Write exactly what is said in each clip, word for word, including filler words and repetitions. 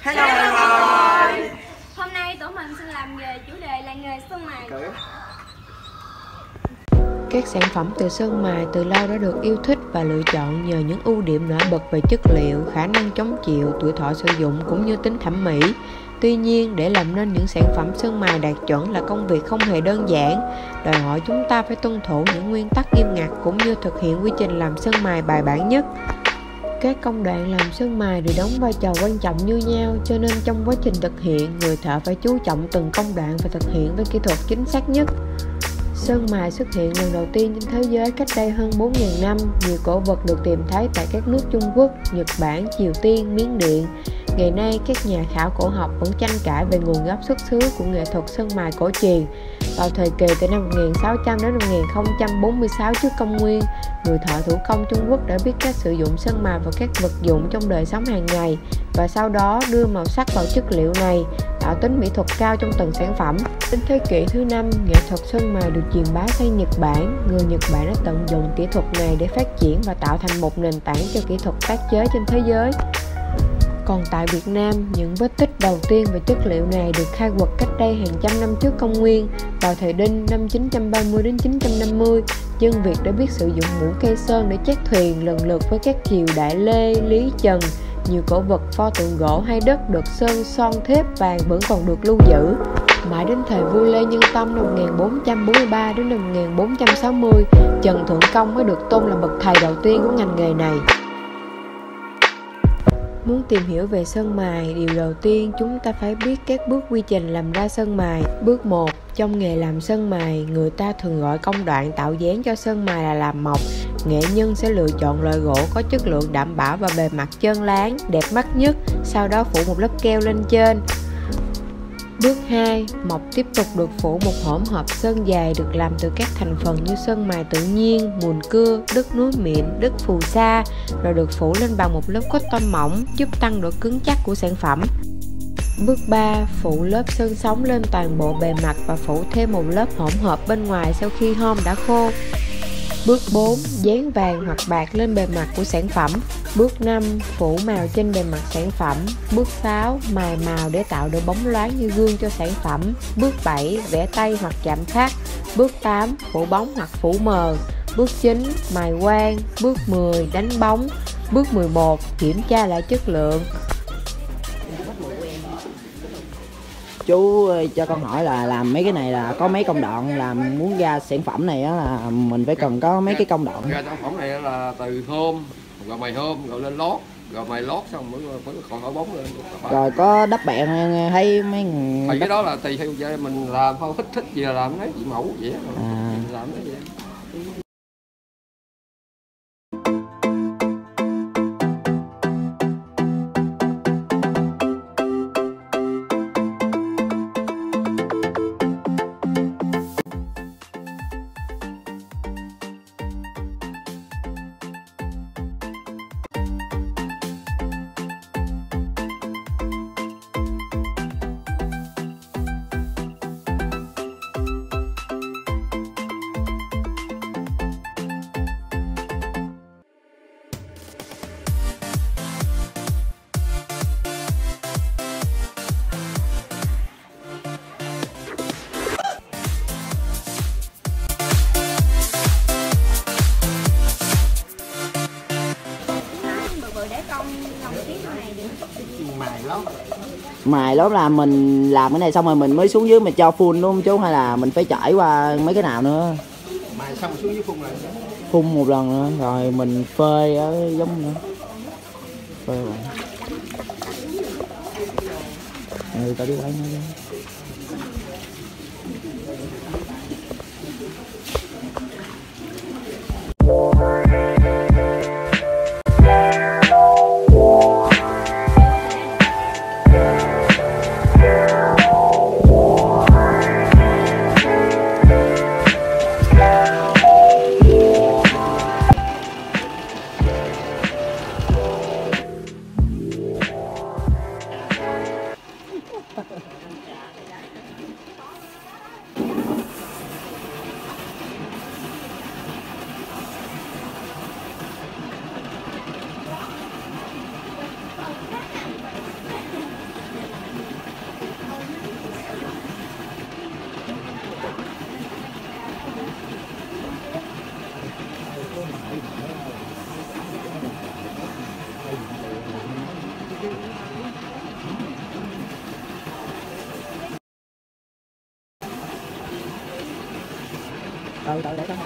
Hello everyone. Hôm nay tụi mình xin làm về chủ đề là nghề sơn mài. Các sản phẩm từ sơn mài từ lâu đã được yêu thích và lựa chọn nhờ những ưu điểm nổi bật về chất liệu, khả năng chống chịu, tuổi thọ sử dụng cũng như tính thẩm mỹ. Tuy nhiên, để làm nên những sản phẩm sơn mài đạt chuẩn là công việc không hề đơn giản, đòi hỏi chúng ta phải tuân thủ những nguyên tắc nghiêm ngặt cũng như thực hiện quy trình làm sơn mài bài bản nhất. Các công đoạn làm sơn mài đều đóng vai trò quan trọng như nhau, cho nên trong quá trình thực hiện, người thợ phải chú trọng từng công đoạn và thực hiện với kỹ thuật chính xác nhất. Sơn mài xuất hiện lần đầu tiên trên thế giới cách đây hơn bốn nghìn năm. Nhiều cổ vật được tìm thấy tại các nước Trung Quốc, Nhật Bản, Triều Tiên, Miến Điện. Ngày nay, các nhà khảo cổ học vẫn tranh cãi về nguồn gốc xuất xứ của nghệ thuật sơn mài cổ truyền. Vào thời kỳ từ năm một nghìn sáu trăm đến một nghìn không trăm bốn mươi sáu trước công nguyên, người thợ thủ công Trung Quốc đã biết cách sử dụng sơn mài vào các vật dụng trong đời sống hàng ngày và sau đó đưa màu sắc vào chất liệu này, tạo tính mỹ thuật cao trong từng sản phẩm. Đến thế kỷ thứ năm, nghệ thuật sơn mài được truyền bá sang Nhật Bản. Người Nhật Bản đã tận dụng kỹ thuật này để phát triển và tạo thành một nền tảng cho kỹ thuật tác chế trên thế giới. Còn tại Việt Nam, những vết tích đầu tiên về chất liệu này được khai quật cách đây hàng trăm năm trước công nguyên. Vào thời Đinh năm chín trăm ba mươi đến chín trăm năm mươi, dân Việt đã biết sử dụng mũi cây sơn để chát thuyền lần lượt với các triều Đại Lê, Lý, Trần. Nhiều cổ vật, pho tượng gỗ hay đất được sơn son thép vàng vẫn còn được lưu giữ. Mãi đến thời vua Lê Nhân Tông năm một nghìn bốn trăm bốn mươi ba đến năm một nghìn bốn trăm sáu mươi, Trần Thượng Công mới được tôn làm bậc thầy đầu tiên của ngành nghề này. Muốn tìm hiểu về sơn mài, điều đầu tiên chúng ta phải biết các bước quy trình làm ra sơn mài. Bước một. Trong nghề làm sơn mài, người ta thường gọi công đoạn tạo dáng cho sơn mài là làm mộc. Nghệ nhân sẽ lựa chọn loại gỗ có chất lượng đảm bảo và bề mặt trơn láng, đẹp mắt nhất, sau đó phủ một lớp keo lên trên. Bước hai. Mộc tiếp tục được phủ một hỗn hợp sơn dài được làm từ các thành phần như sơn mài tự nhiên, mùn cưa, đất núi mịn, đất phù sa, rồi được phủ lên bằng một lớp cotton mỏng giúp tăng độ cứng chắc của sản phẩm. Bước ba. Phủ lớp sơn sống lên toàn bộ bề mặt và phủ thêm một lớp hỗn hợp bên ngoài sau khi hôm đã khô. Bước bốn. Dán vàng hoặc bạc lên bề mặt của sản phẩm. Bước năm. Phủ màu trên bề mặt sản phẩm. Bước sáu. Mài màu để tạo độ bóng loáng như gương cho sản phẩm. Bước bảy. Vẽ tay hoặc chạm khắc. Bước tám. Phủ bóng hoặc phủ mờ. Bước chín. Mài quang. Bước mười. Đánh bóng. Bước mười một. Kiểm tra lại chất lượng. Chú cho con hỏi là làm mấy cái này là có mấy công đoạn, làm muốn ra sản phẩm này á là mình phải cần có mấy cái công đoạn. Ra sản phẩm này là từ hôm, rồi mày hôm, rồi lên lót, rồi mày lót xong mới mới còn thổi bóng lên. Rồi có đắp bẹn thấy mấy Thì cái đó là tùy theo mình làm thôi, thích thích gì là làm đấy, chị mẫu vậy á. À. Làm đấy vậy. Mài lót là mình làm cái này xong rồi mình mới xuống dưới mà cho phun đúng không chú, hay là mình phải trải qua mấy cái nào nữa? Mài xong xuống dưới phun lại. Phun một lần nữa rồi mình phơi ở giống nữa. Phơi rồi. Ừ, tao đi lấy nó đi. Từ từ để tao.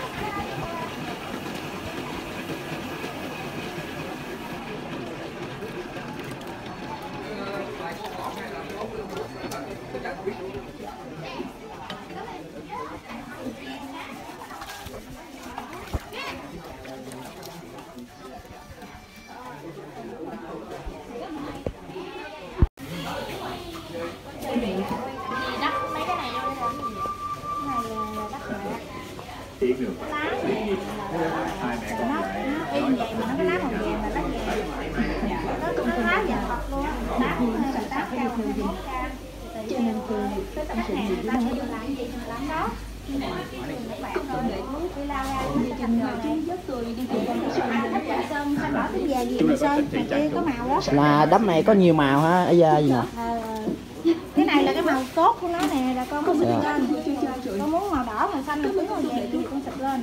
Là đắp này có nhiều màu ha, ấy da gì nè. Cái này là cái màu tốt của nó nè, là con xịt lên. Con muốn màu đỏ, màu xanh, màu tím, màu vàng thì con xịt lên.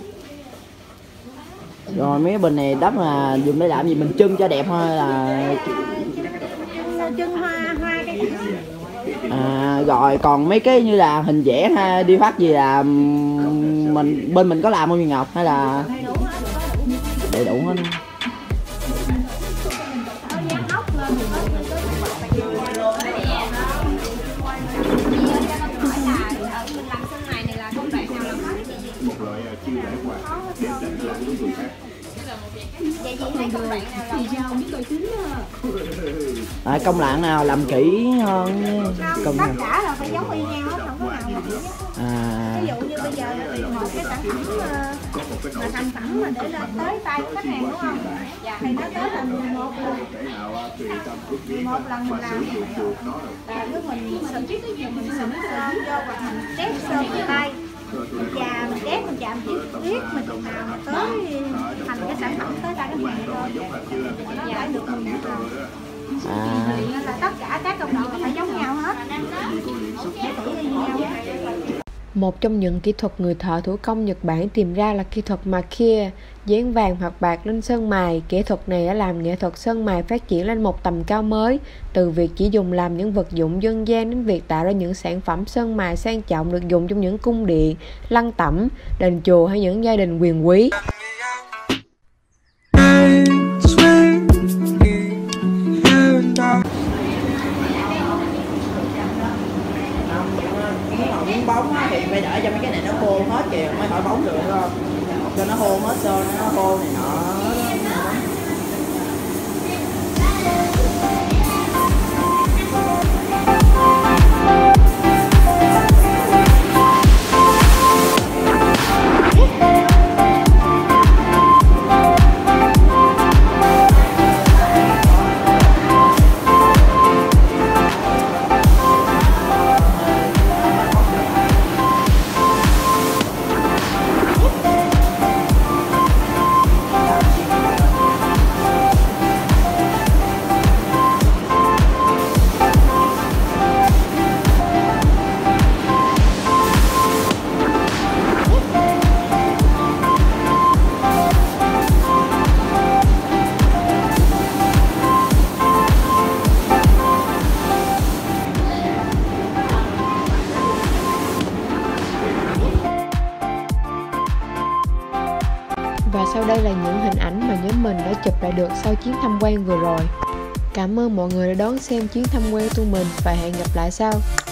Rồi mấy cái bình này đắp là dùng để làm gì, mình trưng cho đẹp thôi là trưng hoa hoa cái à, rồi còn mấy cái như là hình vẽ ha, điêu khắc gì là mình bên mình có làm không Duyên Ngọc hay là đầy đủ hết? À, công đoạn nào làm kỹ hơn công tất cả là phải giống y nhau hết, không có nào mà à. Ví dụ như bây giờ tìm một cái sản phẩm mà thành phẩm mà để lên tới tay của khách hàng đúng không? Dạ thì nó tới là một lần một lần mình làm là lúc mình xịt mình xịt sơn vô hoặc mình tép sơn vào tay và mình tép mình chạm chiếc viết mình chừng nào mà tới thành cái sản phẩm tới tay khách hàng thôi nó phải được mình một lần. À. Nên là tất cả các công đoạn phải giống nhau hết. Một trong những kỹ thuật người thợ thủ công Nhật Bản tìm ra là kỹ thuật Makia, dán vàng hoặc bạc lên sơn mài. Kỹ thuật này đã làm nghệ thuật sơn mài phát triển lên một tầm cao mới, từ việc chỉ dùng làm những vật dụng dân gian đến việc tạo ra những sản phẩm sơn mài sang trọng được dùng trong những cung điện, lăng tẩm, đền chùa hay những gia đình quyền quý. Miếng bóng thì phải đợi cho mấy cái này nó khô hết kìa mới khỏi bóng được không? Cho nó khô hết sơn nó khô này nọ. Và sau đây là những hình ảnh mà nhóm mình đã chụp lại được sau chuyến tham quan vừa rồi. Cảm ơn mọi người đã đón xem chuyến tham quan của tụi mình và hẹn gặp lại sau.